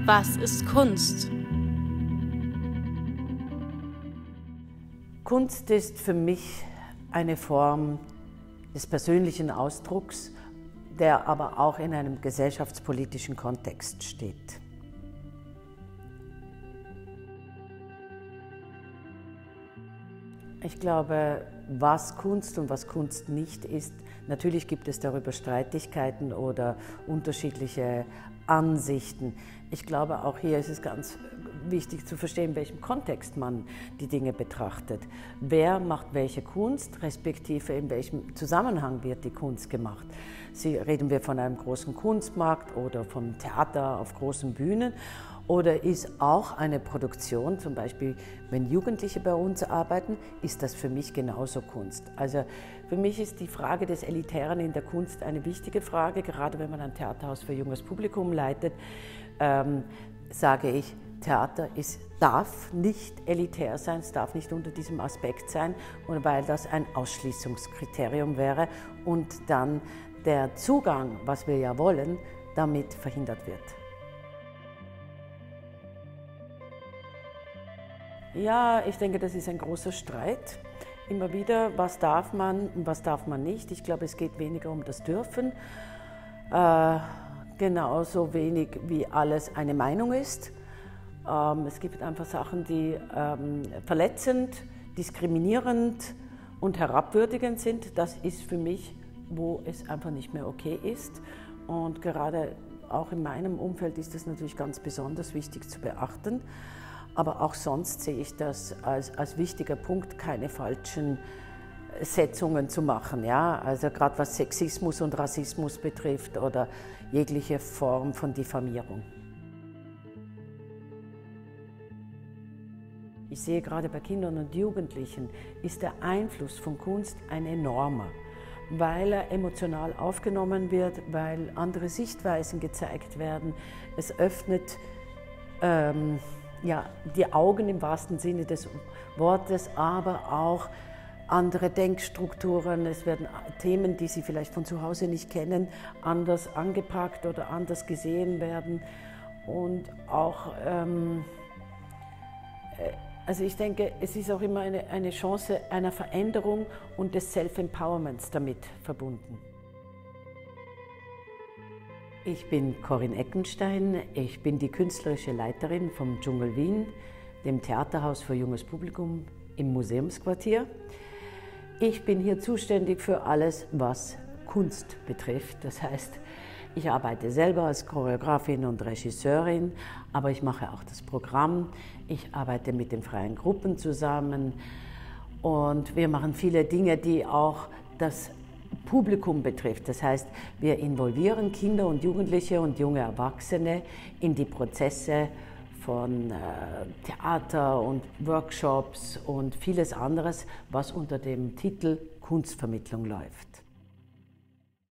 Was ist Kunst? Kunst ist für mich eine Form des persönlichen Ausdrucks, der aber auch in einem gesellschaftspolitischen Kontext steht. Ich glaube, was Kunst und was Kunst nicht ist, natürlich gibt es darüber Streitigkeiten oder unterschiedliche Ansichten. Ich glaube, auch hier ist es ganz wichtig zu verstehen, in welchem Kontext man die Dinge betrachtet. Wer macht welche Kunst, respektive in welchem Zusammenhang wird die Kunst gemacht. Reden wir von einem großen Kunstmarkt oder vom Theater auf großen Bühnen? Oder ist auch eine Produktion, zum Beispiel wenn Jugendliche bei uns arbeiten, ist das für mich genauso Kunst. Also für mich ist die Frage des Elitären in der Kunst eine wichtige Frage, gerade wenn man ein Theaterhaus für junges Publikum leitet, sage ich, Theater darf nicht elitär sein, es darf nicht unter diesem Aspekt sein, weil das ein Ausschließungskriterium wäre und dann der Zugang, was wir ja wollen, damit verhindert wird. Ja, ich denke, das ist ein großer Streit. Immer wieder, was darf man und was darf man nicht. Ich glaube, es geht weniger um das Dürfen, genauso wenig wie alles eine Meinung ist. Es gibt einfach Sachen, die verletzend, diskriminierend und herabwürdigend sind. Das ist für mich, wo es einfach nicht mehr okay ist. Und gerade auch in meinem Umfeld ist das natürlich ganz besonders wichtig zu beachten. Aber auch sonst sehe ich das als wichtiger Punkt, keine falschen Setzungen zu machen. Ja? Also gerade was Sexismus und Rassismus betrifft oder jegliche Form von Diffamierung. Ich sehe gerade bei Kindern und Jugendlichen ist der Einfluss von Kunst ein enormer, weil er emotional aufgenommen wird, weil andere Sichtweisen gezeigt werden. Es öffnet die Augen im wahrsten Sinne des Wortes, aber auch andere Denkstrukturen. Es werden Themen, die Sie vielleicht von zu Hause nicht kennen, anders angepackt oder anders gesehen werden. Und auch, also ich denke, es ist auch immer eine Chance einer Veränderung und des Self-Empowerments damit verbunden. Ich bin Corinne Eckenstein, ich bin die künstlerische Leiterin vom Dschungel Wien, dem Theaterhaus für junges Publikum im Museumsquartier. Ich bin hier zuständig für alles, was Kunst betrifft. Das heißt, ich arbeite selber als Choreografin und Regisseurin, aber ich mache auch das Programm. Ich arbeite mit den freien Gruppen zusammen und wir machen viele Dinge, die auch das Publikum betrifft. Das heißt, wir involvieren Kinder und Jugendliche und junge Erwachsene in die Prozesse von Theater und Workshops und vieles anderes, was unter dem Titel Kunstvermittlung läuft.